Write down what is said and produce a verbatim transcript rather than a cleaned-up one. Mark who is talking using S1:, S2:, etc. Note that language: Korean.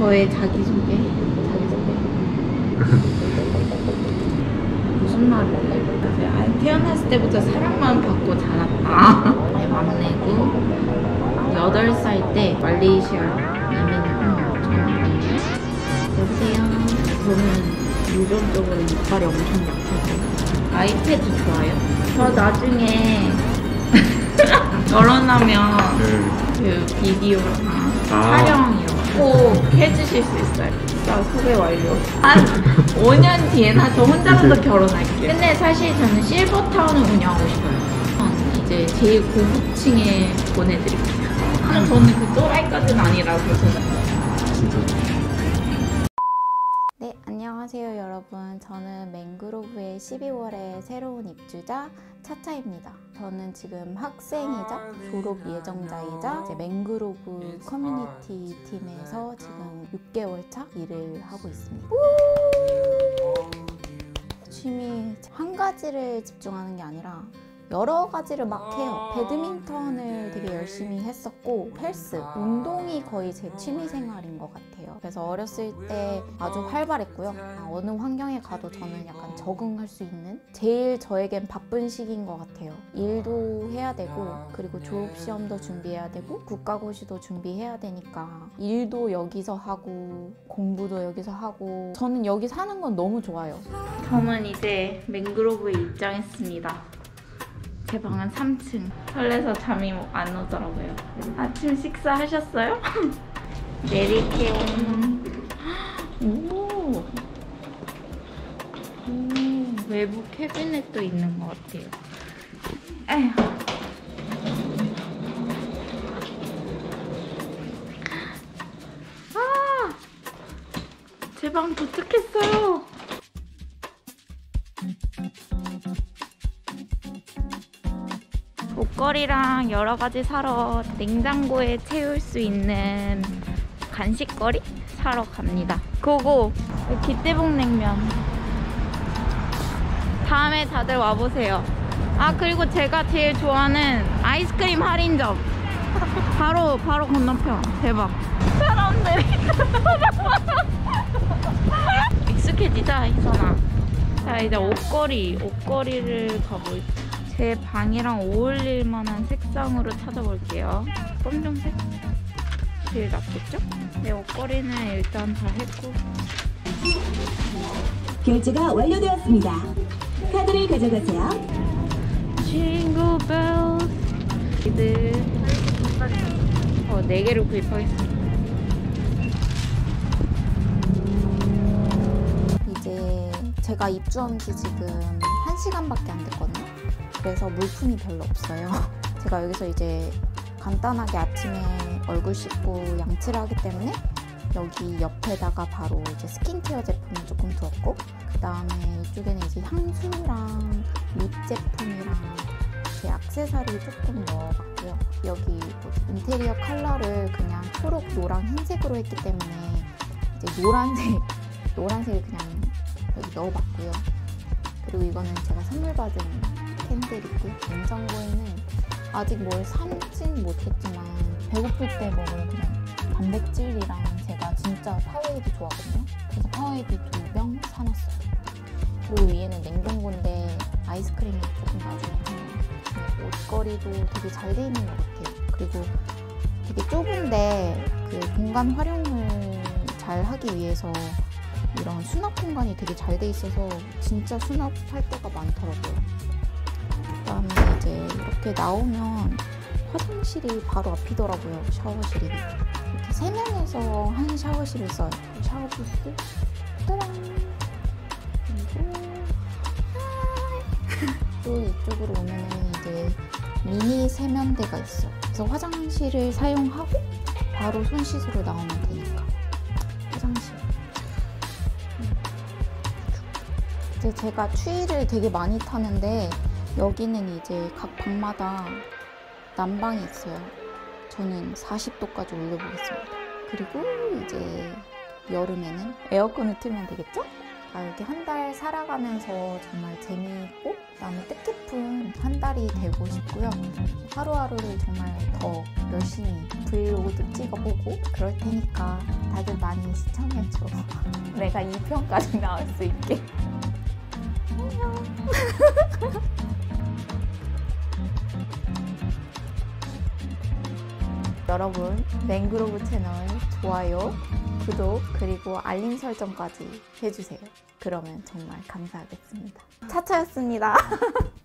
S1: 저의 자기소개. 자기소개. 무슨 말을 해? 아니, 태어났을 때부터 사랑만 받고 자랐다. 막내고 여덟 살 때 말레이시아 이민을 전했거든요. 여보세요. 저는 유전적으로 이빨이 엄청 약해서 아이패드 좋아요? 저 나중에 결혼하면
S2: 네.
S1: 그 비디오랑
S2: 아.
S1: 촬영 이런 거 꼭 해주실 수 있어요. 자, 소개 완료. 한 오 년 뒤에 나 저 혼자라도 결혼할게요. 근데 사실 저는 실버타운을 운영하고 싶어요. 이제 제일 고급층에 보내드릴게요. 근데 저는 그 또라이까지는 아니라서 저는.
S2: 진짜.
S3: 네, 안녕하세요 여러분. 저는 맹그로브의 십이월에 새로운 입주자 차차입니다. 저는 지금 학생이자 졸업 예정자이자 이제 맹그로브 커뮤니티 팀에서 지금 육 개월 차 일을 하고 있습니다. 취미 한 가지를 집중하는 게 아니라 여러 가지를 막 해요. 배드민턴을 되게 열심히 했었고 헬스, 운동이 거의 제 취미 생활인 것 같아요. 그래서 어렸을 때 아주 활발했고요. 어느 환경에 가도 저는 약간 적응할 수 있는 제일 저에겐 바쁜 시기인 것 같아요. 일도 해야 되고 그리고 졸업시험도 준비해야 되고 국가고시도 준비해야 되니까 일도 여기서 하고 공부도 여기서 하고 저는 여기 사는 건 너무 좋아요.
S1: 저는 이제 맹그로브에 입장했습니다. 제 방은 삼 층. 설레서 잠이 안 오더라고요. 아침 식사하셨어요? 내릴게요. 오. 오, 외부 캐비넷도 있는 것 같아요. 에휴. 아! 제 방 도착했어요. 옷걸이랑 여러 가지 사러 냉장고에 채울 수 있는 간식거리 사러 갑니다. 고고! 기대봉 냉면. 다음에 다들 와보세요. 아, 그리고 제가 제일 좋아하는 아이스크림 할인점. 바로, 바로 건너편. 대박. 사람들이. 익숙해지자, 희선아. 자, 이제 옷걸이, 옷걸이를 가보겠습니다. 제 방이랑 어울릴 만한 색상으로 찾아볼게요. 검정색? 제일 낫겠죠? 내 옷걸이는 일단 다 했고.
S4: 결제가 완료되었습니다. 카드를 가져가세요.
S1: 징글 벨. 이들 어, 네 개를 구입하겠습니다.
S3: 이제 제가 입주한 지 지금 한 시간밖에 안 됐거든요. 그래서 물품이 별로 없어요. 제가 여기서 이제 간단하게 아침에 얼굴 씻고 양치를 하기 때문에 여기 옆에다가 바로 이제 스킨케어 제품을 조금 두었고 그 다음에 이쪽에는 이제 향수랑 립 제품이랑 제 액세서리 조금 넣어봤고요. 여기 인테리어 컬러를 그냥 초록, 노랑, 흰색으로 했기 때문에 이제 노란색, 노란색을 그냥 여기 넣어봤고요. 그리고 이거는 제가 선물 받은 캔들 있고요. 냉장고에는 아직 뭘 사진 못했지만 배고플 때 먹을 그냥 단백질이랑 제가 진짜 파워에이드 좋아하거든요. 그래서 파워에이드 두 병 사놨어요. 그리고 위에는 냉동고인데 아이스크림이 조금 나중에 하는 옷걸이도 되게 잘 돼 있는 것 같아요. 그리고 되게 좁은데 그 공간 활용을 잘 하기 위해서 이런 수납 공간이 되게 잘 돼 있어서 진짜 수납할 때가 많더라고요. 그다음에 이제 이렇게 나오면 화장실이 바로 앞이더라고요. 샤워실이. 이렇게 세 명에서 한 샤워실을 써요. 샤워 부스. 따란. 그리고 또 이쪽으로 오면은 이제 미니 세면대가 있어요. 그래서 화장실을 사용하고 바로 손 씻으러 나오면 되니까. 화장실. 이제 제가 추위를 되게 많이 타는데 여기는 이제 각 방마다 난방이 있어요. 저는 사십 도까지 올려보겠습니다. 그리고 이제 여름에는 에어컨을 틀면 되겠죠? 아, 이렇게 한 달 살아가면서 정말 재미있고 그다음에 뜻깊은 한 달이 되고 싶고요. 하루하루를 정말 더 열심히 브이로그도 찍어보고 그럴 테니까 다들 많이 시청해줘. 내가 이 편까지 나올 수 있게. 안녕. 여러분, 맹그로브 채널 좋아요, 구독, 그리고 알림 설정까지 해주세요. 그러면 정말 감사하겠습니다. 차차였습니다.